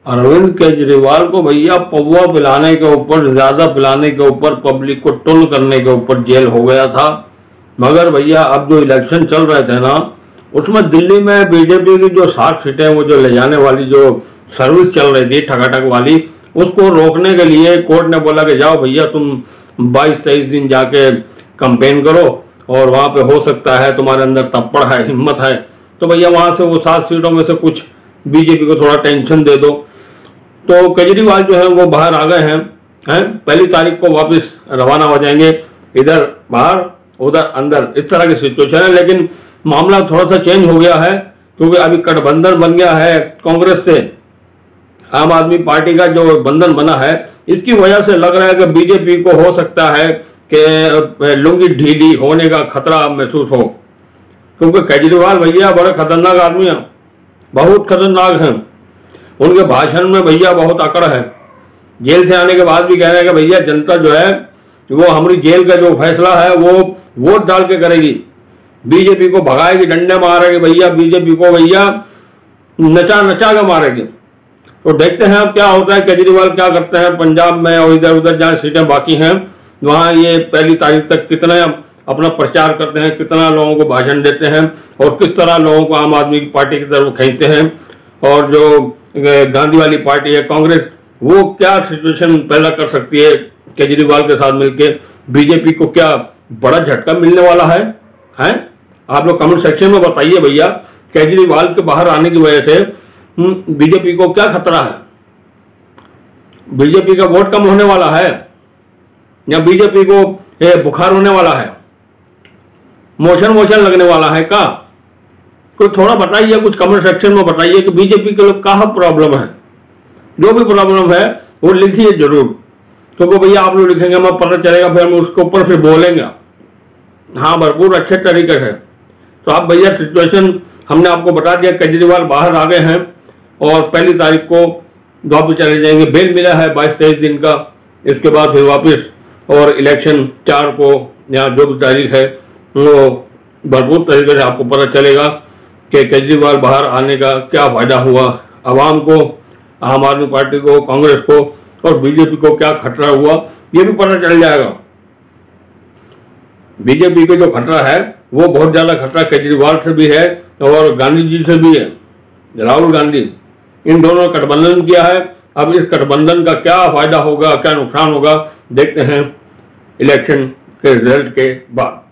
अरविंद केजरीवाल को भैया पौवा पिलाने के ऊपर, ज्यादा पिलाने के ऊपर, पब्लिक को टुन करने के ऊपर जेल हो गया था। मगर भैया अब जो इलेक्शन चल रहे थे ना, उसमें दिल्ली में बीजेपी की जो 60 सीटें वो जो ले जाने वाली जो सर्विस चल रही थी ठगाठग वाली, उसको रोकने के लिए कोर्ट ने बोला कि जाओ भैया तुम 22-23 दिन जाके कंपेन करो और वहां पे हो सकता है तुम्हारे अंदर तप्पड़ है, हिम्मत है तो भैया वहां से वो 7 सीटों में से कुछ बीजेपी को थोड़ा टेंशन दे दो। तो केजरीवाल जो है वो बाहर आ गए हैं, पहली तारीख को वापस रवाना हो जाएंगे, इधर बाहर उधर अंदर, इस तरह की सिचुएशन है। लेकिन मामला थोड़ा सा चेंज हो गया है क्योंकि अभी गठबंधन बन गया है कांग्रेस से आम आदमी पार्टी का जो बंधन बना है, इसकी वजह से लग रहा है कि बीजेपी को हो सकता है कि लुंगी ढीली होने का खतरा महसूस हो, क्योंकि केजरीवाल भैया बड़े खतरनाक आदमी हैं, बहुत खतरनाक हैं। उनके भाषण में भैया बहुत अकड़ है। जेल से आने के बाद भी कह रहे हैं कि भैया जनता जो है वो हमारी जेल का जो फैसला है वो वोट डाल के करेगी, बीजेपी को भगाएगी, डंडे मारेगी भैया, बीजेपी को भैया नचा नचा के मारेगी। तो देखते हैं अब क्या होता है, केजरीवाल क्या करते हैं पंजाब में और इधर उधर जहाँ सीटें बाकी हैं वहां ये पहली तारीख तक कितना अपना प्रचार करते हैं, कितना लोगों को भाषण देते हैं और किस तरह लोगों को आम आदमी पार्टी की तरफ खींचते हैं। और जो गांधी वाली पार्टी है कांग्रेस, वो क्या सिचुएशन पैदा कर सकती है केजरीवाल के साथ मिलकर, बीजेपी को क्या बड़ा झटका मिलने वाला है? आप लोग कमेंट सेक्शन में बताइए भैया, केजरीवाल के बाहर आने की वजह से बीजेपी को क्या खतरा है? बीजेपी का वोट कम होने वाला है या बीजेपी को बुखार होने वाला है, मोशन लगने वाला है का? कोई थोड़ा बताइए, कुछ कमेंट सेक्शन में बताइए कि बीजेपी के लोग कहाँ प्रॉब्लम है। जो भी प्रॉब्लम है वो लिखिए जरूर, क्योंकि भैया आप लोग लिखेंगे हमें पता चलेगा, फिर हम उसके ऊपर फिर बोलेंगे हाँ भरपूर अच्छे तरीके से। तो आप भैया सिचुएशन हमने आपको बता दिया, केजरीवाल बाहर आ गए हैं और पहली तारीख को वापस चले जाएंगे, बेल मिला है 22-23 दिन का, इसके बाद फिर वापस और इलेक्शन 4 को या जो भी तारीख है वो भरपूर तरीके से आपको पता चलेगा कि केजरीवाल बाहर आने का क्या फायदा हुआ आवाम को, आम आदमी पार्टी को, कांग्रेस को और बीजेपी को क्या खतरा हुआ, ये भी पता चल जाएगा। बीजेपी का जो खतरा है वो बहुत ज्यादा खतरा केजरीवाल से भी है और गांधी जी से भी है, राहुल गांधी, इन दोनों ने गठबंधन किया है। अब इस गठबंधन का क्या फायदा होगा, क्या नुकसान होगा, देखते हैं इलेक्शन के रिजल्ट के बाद।